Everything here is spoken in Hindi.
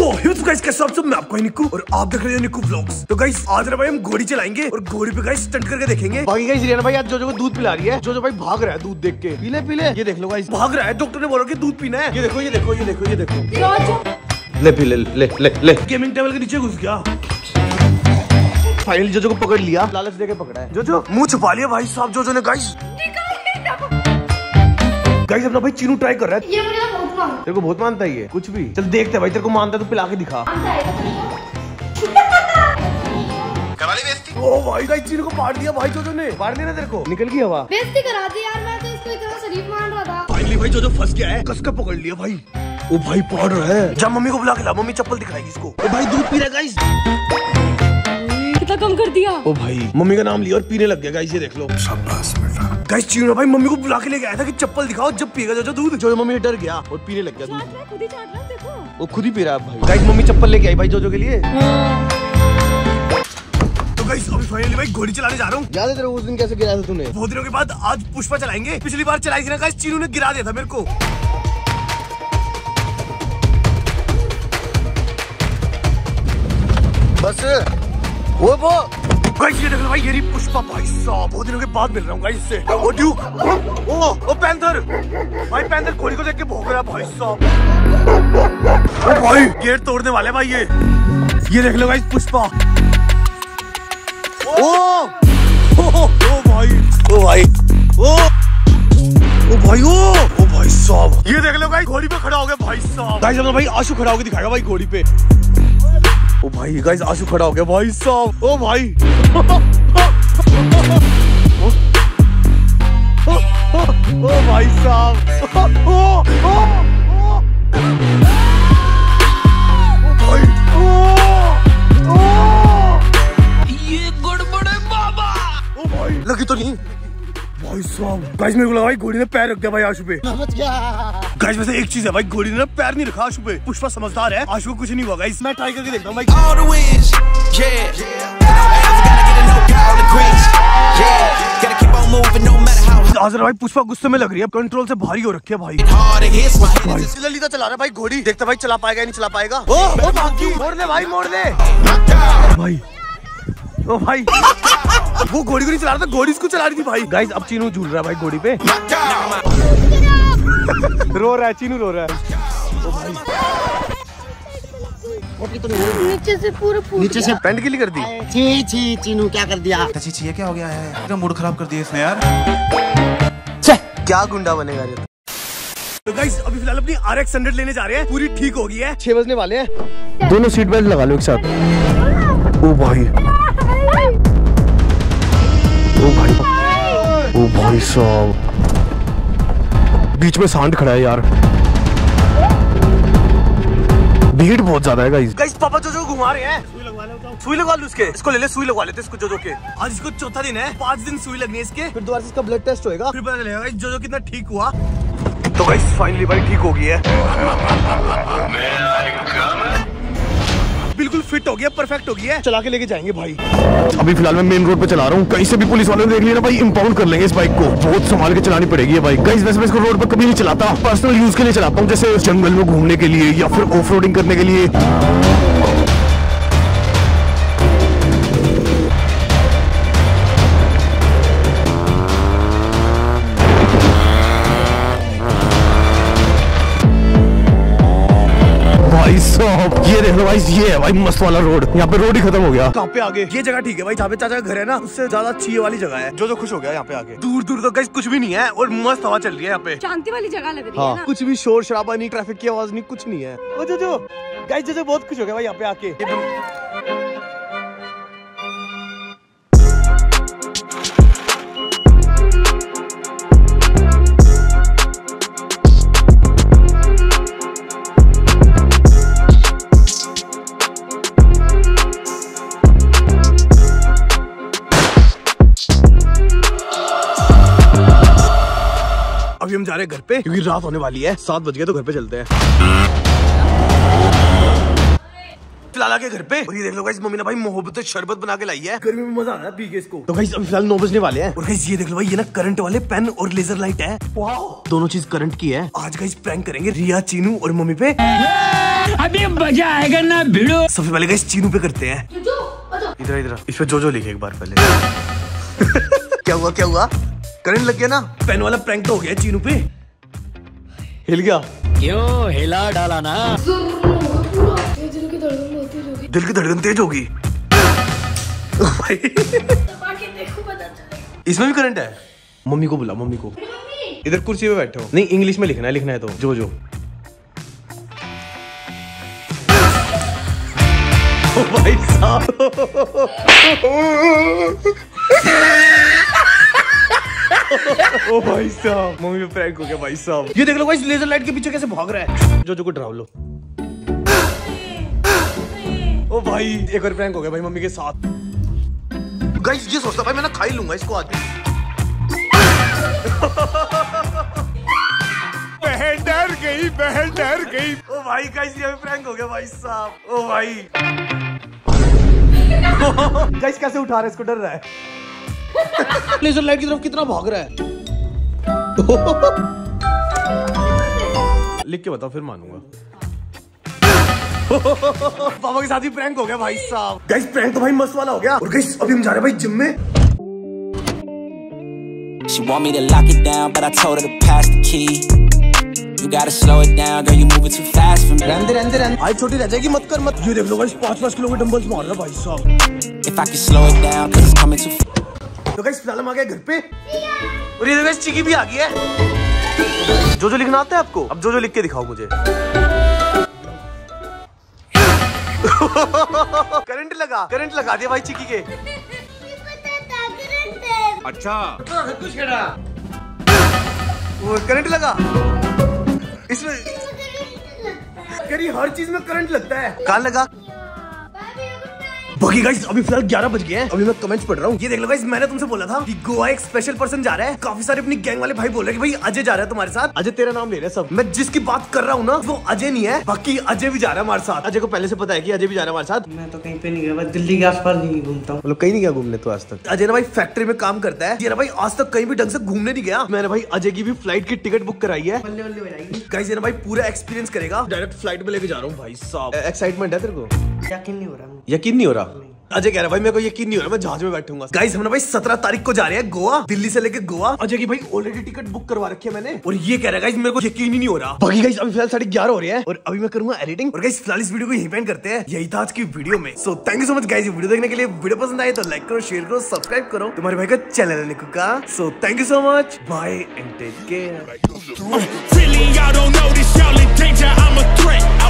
गाइस कैसे आप सब, मैं आपको निक्कू और आप देख रहे हैं निक्कू व्लॉग्स। तो गाइस आज ना भाई हम घोड़ी चलाएंगे और घोड़ी पे गाइस स्टंट करके देखेंगे। बाकी गाइस रियाना भाई आज जोजो को दूध पिला रही है। जोजो भाई भाग रहा है दूध देख के। पीले पीले, ये देख लो गाइस भाग रहा है। डॉक्टर ने बोला कि दूध पीना है। ये देखो ये देखो ये देखो ये देखो। ले पी ले ले ले ले। गेमिंग टेबल के नीचे घुस गया। फाइनली जोजो को पकड़ लिया, लालच देके पकड़ा है। जोजो मुंह छुपा लिया भाई साहब जोजो ने। गाइस गाइस अपना भाई चीनू ट्राई कर रहा है। ये मुझे बहुत मांगता है। तेरे को बहुत मानता है ये कुछ भी। चल देखते हैं भाई, तेरे को मानता है तो पिला के दिखा। ओ भाई गाइस चीनू को पाड़ दिया भाई जोजो ने। पाड़ लिया ना तेरे को, निकल गई हवा। बेइज्जती करा दी यार, मैं तो इसको इतना शरीफ मान रहा था। फाइनली भाई जोजो फंस गया है। कस कर पकड़ लिया भाई। ओ भाई पाड़ रहा है। जा मम्मी को बुला के ला, मम्मी चप्पल दिखाएगी इसको। ओ भाई दूध पी रहा है गाइस। कितना कम कर दिया। ओ भाई मम्मी का नाम लिया और पीने लग गया गाइस, ये देख लो। शाबाश बेटा। गाइस चीनू भाई मम्मी को बुला के लेके आया था कि चप्पल दिखाओ जब पिएगा जोजो दूध। जोजो मम्मी डर गया और पीने लग गया दूध। खुद ही चाट रहा है, देखो। वो खुद ही पी रहा है भाई। गाइस मम्मी चप्पल लेके आई भाई जोजो के लिए। तो गाइस अभी फाइनली भाई घोड़ी चलाने जा रहा हूँ। याद है तेरे उस दिन कैसे गिराया था तूने? बहुत दिनों के बाद आज पुष्पा चलाएंगे। पिछली बार चलाई थी ना गाइस, चीनू ने गिरा दिया था मेरे को। बस वो गाइस ये देख लो भाई, ये रही पुष्पा भाई साहब। बहुत दिनों के बाद मिल रहा हूँ गाइस इससे। ओ ड्यूक, ओ पैंथर भाई। पैंथर घोड़ी को देख के भौंक रहा भाई साहब। ओ भाई गेट तोड़ने वाले भाई ये देख लो गाइस पुष्पा। ओ भाई ओ भाई ओ भाई ओ भाई साहब, ये देख लो गाइस घोड़ी पे खड़ा हो गया भाई साहब। गाइस अपना भाई आशु खड़ा होकर दिखाएगा भाई घोड़ी पे। ओ भाई गाइस आशु खड़ा हो गया भाई साहब। ओ भाई ओ भाई साहब। ओ भाई ये गड़बड़ है बाबा। ओ भाई लगी तो नहीं भाई साहब। गाइस मेरे को लगा भाई घोड़ी ने पैर रख दिया भाई आशु पे। गाइस वैसे एक चीज है भाई, घोड़ी ने पैर नहीं रखा आशु पे। पुष्पा समझदार है, आशु को कुछ नहीं हुआ गाइस। मैं ट्राई करके देखता हूँ भाई। आज भाई पुष्पा गुस्से में लग रही है, कंट्रोल से भारी हो रखी है भाई। जल्दी तो चला रहा है भाई घोड़ी। देखता भाई चला पाएगा या नहीं चला पाएगा। ओ भागी, मोड़ दे भाई मोड़ दे भाई। ओ भाई वो घोड़ी को नहीं चला रहा था, घोड़ी इसको चला रही थी भाई। गाइस अब चीनू झूल रहा है भाई घोड़ी पे। रो रहा है चीनू, रो रहा है। ओ भाई नीचे से पूरा नीचे से पैंट गिली कर दी। छी छी चीनू क्या कर दिया? छी क्या हो गया है? क्या मूड खराब कर दिया इसने यार। क्या गुंडा बनेगा ये। तो गाइस अभी फिलहाल अपनी RX 100 लेने जा रहे हैं। पूरी ठीक हो गई है। 6 बजने वाले हैं। दोनों सीट बेल्ट लगा लो एक साथ। ओ भाई ओ भाई ओ भाई साहब, बीच में सांड खड़ा है यार। भीड़ बहुत ज्यादा है गाइस। गाइस पापा जोजो को घुमा रहे हैं। सुई लगवा लो उसके। इसको ले ले, सुई लगवा लेते इसको जोजो के। आज इसको चौथा दिन है, 5 दिन सुई लगनी है इसके। फिर दोबारा से इसका ब्लड टेस्ट होएगा, फिर पता चलेगा जोजो कितना ठीक हुआ। तो गाइस फाइनली भाई ठीक हो गई है, बिल्कुल फिट हो गया, परफेक्ट हो गई है। चला के लेके जाएंगे भाई। अभी फिलहाल मैं मेन रोड पे चला रहा हूँ। कहीं से भी पुलिस वालों ने देख लिया ना भाई, इंपाउंड कर लेंगे इस बाइक को। बहुत संभाल के चलानी पड़ेगी ये बाइक। गाइस वैसे मैं इसको रोड पर कभी नहीं चलाता, पर्सनल यूज के लिए चलाता हूँ, जैसे जंगल में घूमने के लिए या फिर ऑफ रोडिंग करने के लिए। ये देख लो भाई, ये है भाई मस्त वाला रोड। यहाँ पे रोड ही खत्म हो गया। कहाँ पे आगे? ये जगह ठीक है भाई, जहाँ पे चाचा का घर है ना, उससे ज्यादा अच्छी वाली जगह है। जो खुश हो गया यहाँ पे आगे। दूर दूर तो गाइस कुछ भी नहीं है और मस्त हवा चल रही है यहाँ पे। शांति वाली जगह लग रही हाँ, है ना? कुछ भी शोर शराबा नहीं, ट्रैफिक की आवाज नहीं, कुछ नहीं है। ओ जो गाइस जो बहुत खुश हो गया भाई यहाँ पे आके। अभी हम जा रहे हैं घर पे क्योंकि रात होने वाली है। 7 बज गए तो घर पे चलते हैं। फिलहाल आके घर पे, और ये देख लो गाइस मम्मी ने भाई मोहब्बत शरबत बना के लाई है, गर्मी में मजा आ रहा है पी के इसको। तो गाइस अभी फिलहाल 9 बजने वाले हैं, और गाइस ये देख लो भाई ये ना करंट वाले पेन और लेजर लाइट है, दोनों चीज करंट की है। आज गाइस प्रैंक करेंगे रिया, चीनू और मम्मी पे, अभी मजा आएगा ना भिड़ो। सबसे पहले गाइस चीनू पे करते हैं। इधर इधर इस पे जो लिखे एक बार पहले। क्या हुआ करंट लग गया ना, पेन वाला प्रैंक तो हो गया चीनू पे, हिल गया। क्यों हिला डाला ना, दिल की धड़कन तेज होगी। इसमें भी करंट है। मम्मी को बुला, मम्मी को। इधर कुर्सी पे बैठे हो। नहीं इंग्लिश में लिखना है तो जो ओ भाई साहब। ओ भाई साहब मम्मी पे प्रैंक हो गया भाई साहब। ये देख लो गाइस लेजर लाइट के पीछे कैसे भाग रहा है। जो को डराव लो। ओ भाई एक और प्रैंक हो गया भाई मम्मी के साथ। गाइस ये सोचता भाई मैं ना खा ही लूंगा इसको आज। बहन डर गई। ओ भाई गाइस ये प्रैंक हो गया भाई साहब। ओ भाई गाइस कैसे उठा रहा है इसको, डर रहा है। लेजर लाइट की तरफ कितना भाग रहा है। लिख के बताओ फिर मानूंगा। पापा के साथ ही प्रैंक हो गया भाई साहब। गाइस प्रैंक तो भाई मस्त वाला हो गया। और गाइस अभी हम जा रहे हैं भाई जिम में। She want me to lock it down, but I told her to pass the key. You gotta slow it down, girl, you moving too fast for me. रंदे आज छोटी रह जाएगी, मत कर। ये देख लो गाइस 5-5 किलो के डंबल्स मार रहा भाई साहब। If I can slow it down, 'cause it's coming too fast. तो गाइस फिलहाल हम आ गए घर पे, और ये गाइस चिकी भी आ गई है। जो लिखना आता है आपको, अब जो लिख के दिखाओ मुझे। करंट लगा दिया भाई चिकी के। अच्छा वो करंट लगा इसमें, हर चीज में करंट लगता है। कहाँ लगा? बाकी गाइस अभी फिलहाल 11 बज गए हैं। अभी मैं कमेंट्स पढ़ रहा हूँ। ये देख लो गाइस मैंने तुमसे बोला था कि गोवा एक स्पेशल पर्सन जा रहा है। काफी सारे अपनी गैंग वाले भाई बोल रहे हैं कि भाई अजय जा रहा है तुम्हारे साथ। अजय तेरा नाम ले रहे हैं सब। मैं जिसकी बात कर रहा हूँ ना वो अजय नहीं है, बाकी अजय भी जा रहा है हमारे साथ। अजय को पहले से पता है कि अजय भी जा रहा है हमारे साथ। मैं तो कहीं पे नहीं गया, बस दिल्ली के आसपास नहीं घूमता हूँ। मतलब कहीं नहीं गया घूमने तो आज तक। अजय ना भाई फैक्ट्री में काम करता है। ये ना भाई आज तक कहीं भी ढंग से घूमने नहीं गया। मैंने भाई अजय की भी फ्लाइट की टिकट बुक कराई है। गाइस ये ना भाई पूरा एक्सपीरियंस करेगा। डायरेक्ट फ्लाइट में लेके जा रहा हूँ भाई साहब। एक्साइटमेंट है तेरे को? यकीन नहीं हो रहा। अजय कह रहा है भाई मेरे को यकीन नहीं हो रहा, मैं जहाज में बैठूंगा। गाइस हम ना भाई 17 तारीख को जा रहे हैं गोवा, दिल्ली से लेके गोवा। अजय की भाई ऑलरेडी टिकट बुक करवा रखी है मैंने, और ये कह रहा है गाइस मेरे को यकीन ही नहीं हो रहा। बाकी गाइस अभी फिलहाल 11:30 हो रहे हैं, और अभी मैं करूंगा एडिटिंग। और गाइस फिलहाल इस वीडियो को यहीं पे एंड करते हैं। यही था आज की वीडियो में। So thank you so much guys video देखने के लिए। वीडियो पसंद आए तो लाइक करो, शेयर करो, सब्सक्राइब करो। तुम्हारे भाई का चैनल है निकू का। So thank you so much, bye and take care.